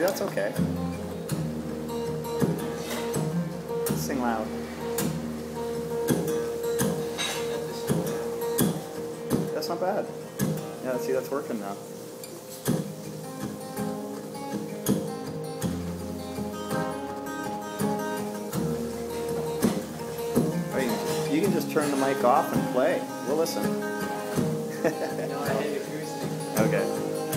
that's okay. Sing loud. That's not bad. Yeah, see, that's working now. You can just turn the mic off and play. We'll listen. Okay.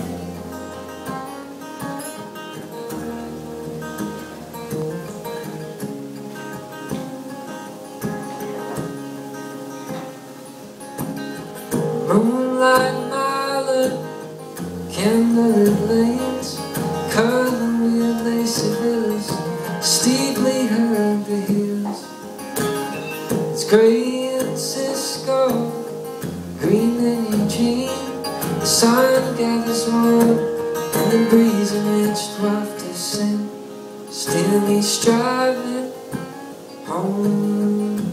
Moonlight Marlin, candlelit lanes, curling with lacy villas, steeply herd the hills. It's grey in Cisco, green in Eugene. The sun gathers warm, and the breeze amidst wafted scent, stealingly striving home.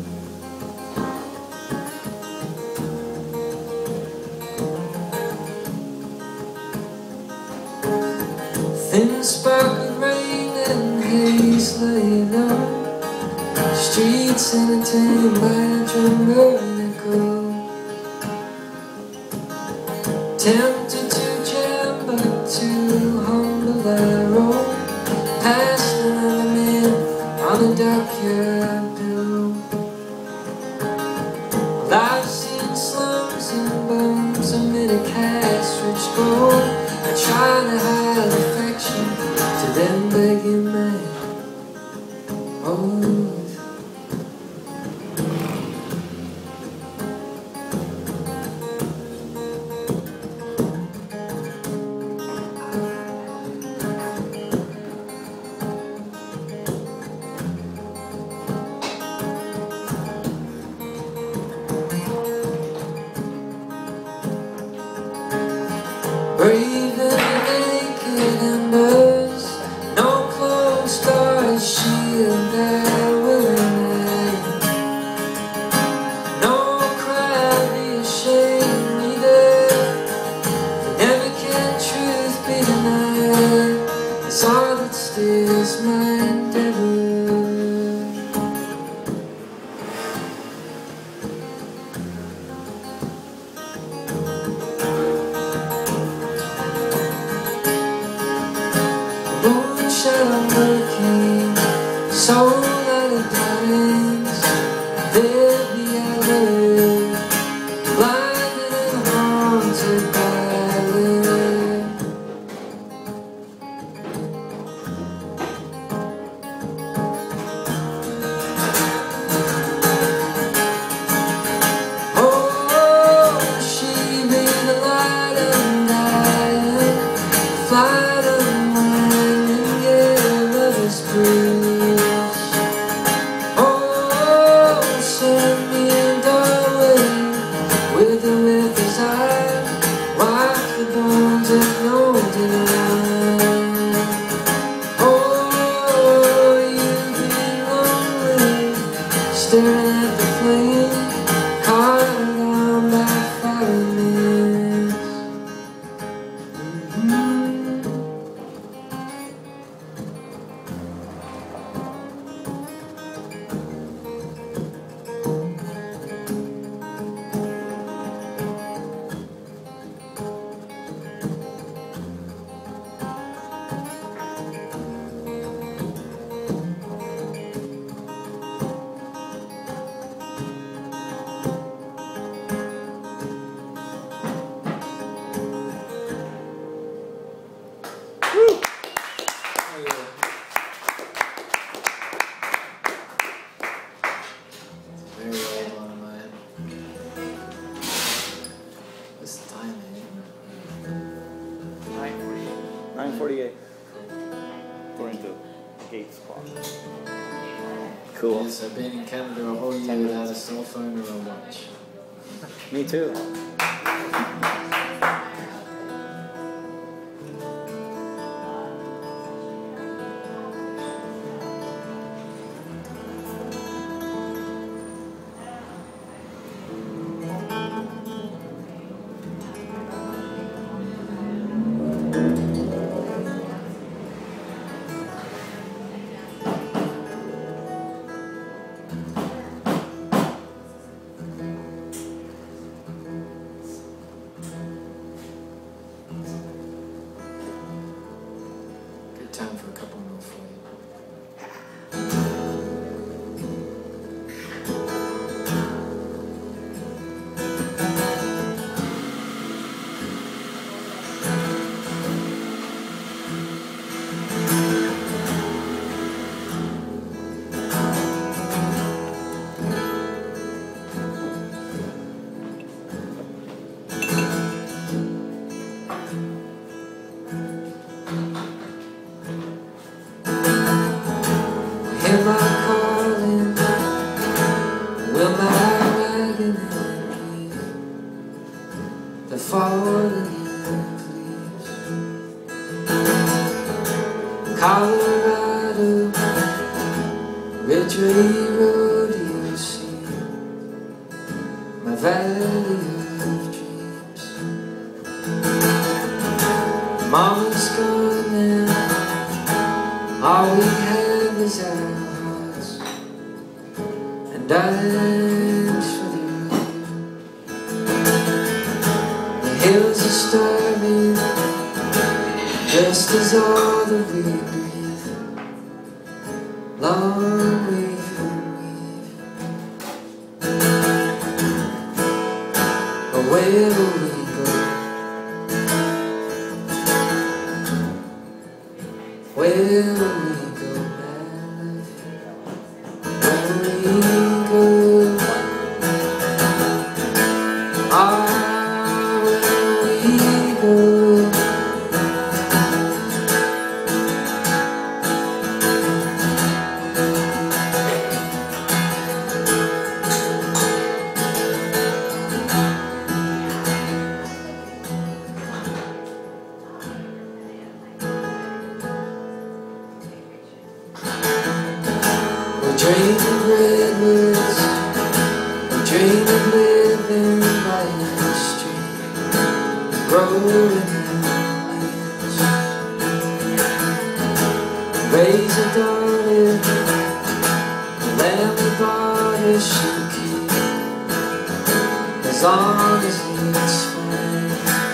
Thin sparkling rain and haze laid low, streets entertained by a drummer echo. Tempted to jam, but too humble I roam past another man on a dockyard pillow. Well, I've seen slums and bums amid a cash-rich gold. I try to hide affection to them begging man. Oh, brave and naked embers, no closed doors shield their willing hand. No cry be ashamed neither, for never can truth be denied. It's all that steers my endeavor. Moonshine working, soul out of diamonds. There be I live, blinded and haunted by live. Oh, she be the light and dying, flight of oh, send me a doorway with the river's eye, wipe the bones of no denial. Oh, you be lonely, staring at the flame, caught on by fire mist. Very old one of mine. What's the time, man? 9:48. According to Gates clock. Cool. Yes, I've been in Canada a whole year without a cell phone or a watch. Me too. Good time for a couple more for you. Hear my calling, will my wagon leave the fallen leaves? Colorado, Ridgeway Road, you see my valley of dreams. Mama's gone now, all we have is our hearts and dimes for the road. The hills are starving, just as all that we breathe. Long we've and weave. But where will we go? Where will we go, where will we go? Ah, where will we go? We dream of redwoods, we dream of living by the stream, growing in leaves. Raise a daughter, the lamb we bought her she'll keep, as long as it's fine.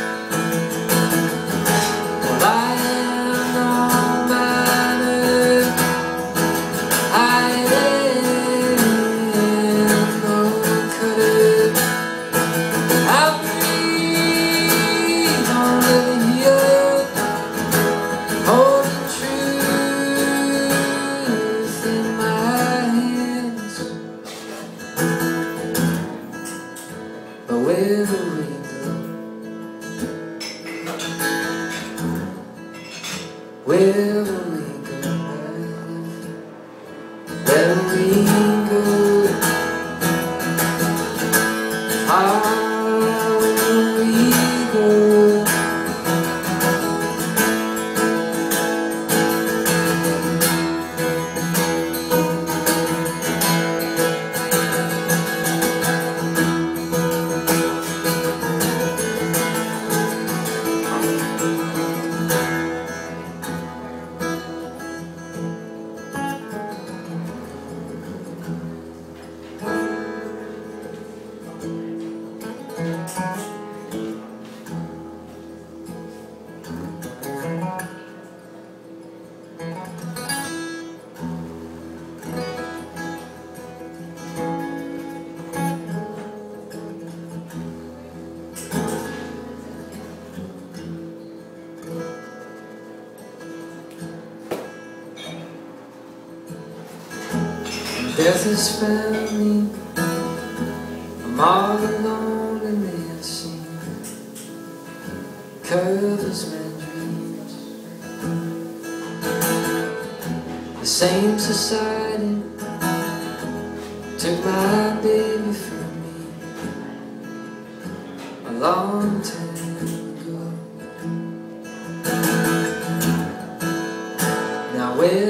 Well, I am no miner, I am no cutter. I breathe on living here, holding truth in my hands. But where will we go? Where will we go? Where will we go? How will we go? Death has found me, I'm all alone in this scene, covers my dreams. The same society took my baby from me a long time ago. Now where